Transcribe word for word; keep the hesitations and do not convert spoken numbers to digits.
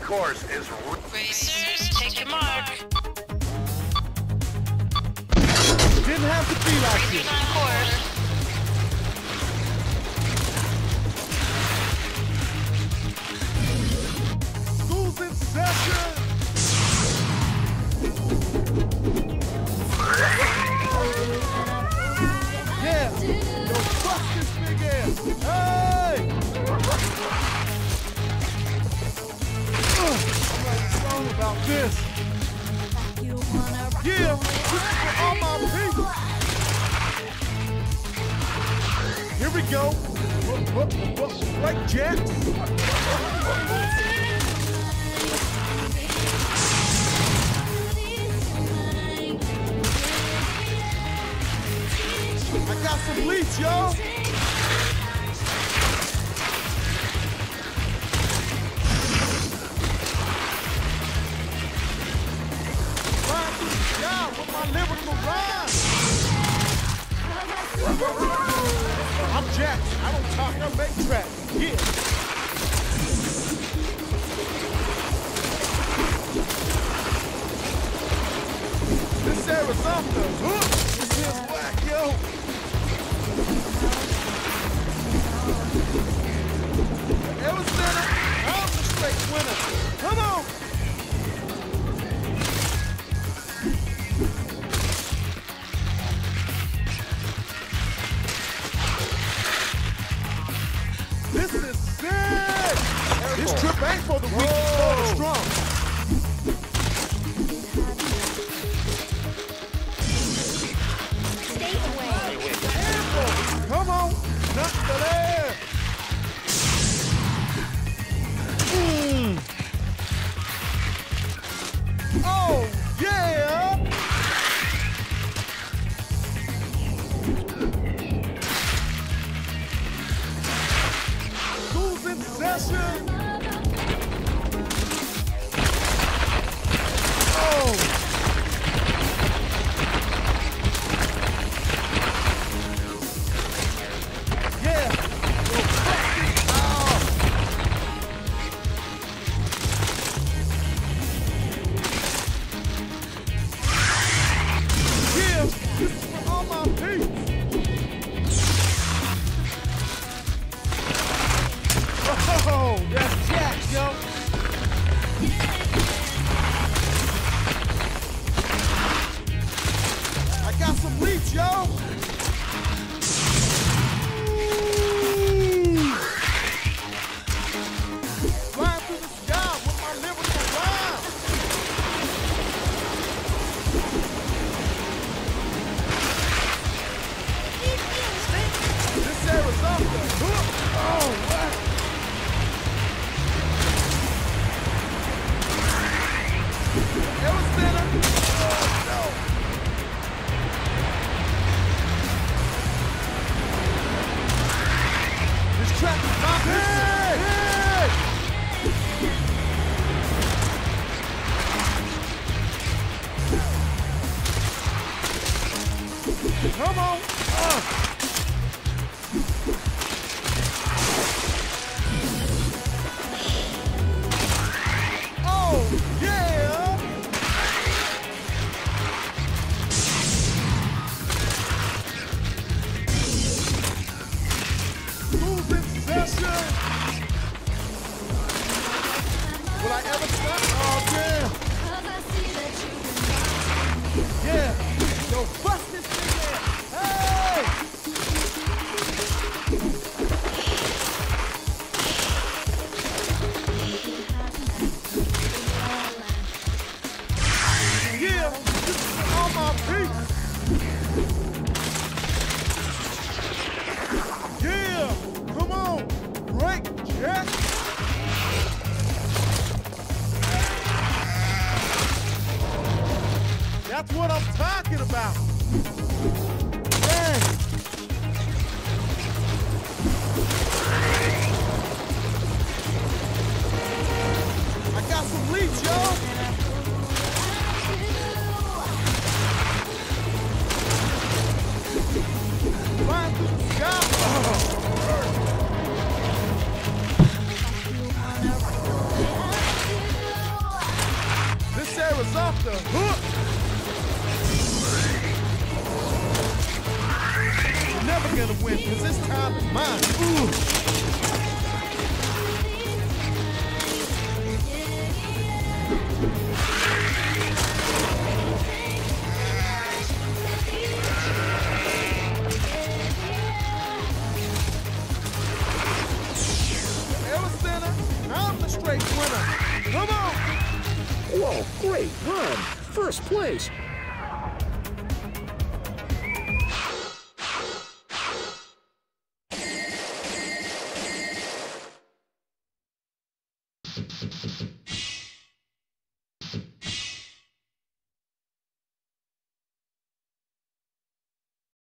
course is... Racers, take your mark. Didn't have to be like Racers this. on course. School's in session. Yeah, yo, fuck this big ass. Hey! Uh, I'm writing a song about this. Yeah, this is for all my people. Here we go. Whoop, whoop, whoop. Right, Jack? I got some bleach, y'all. Flying through the sky with my lyrical rhyme. I'm Jack. I don't talk, I make tracks. Yeah. This Arizona. Huh? This is whack, yo. Arizona, I'm the straight winner. Come on. This is sick! This trip ain't for the weak, it's for the strong. Stay away. Careful! Come on! Not to there! Mm. Oh, yeah! School's in session! Oh! Yeah! Yo, fuck this off! Yeah! This is for all my peeps! Oh, that's Jack, yo. I got some leech, yo. Ooh. Flying through the sky with my lyrical rhyme. This Arizona. Oh, wow. Arizona. Oh, no. This track is my hey, hey. Come on. Uh. Oh, yeah. Who's in session? Will I ever stop? Oh, damn. Yeah. Yo, bust this thing there. Hey! Yeah, this is for all my peeps. Yeah, come on, break, Jack. That's what I'm talking about. Dang. I got some leech, y'all. Flying through the sky. Oh. winning, because this time is mine. Ooh. Whoa, great run! First place!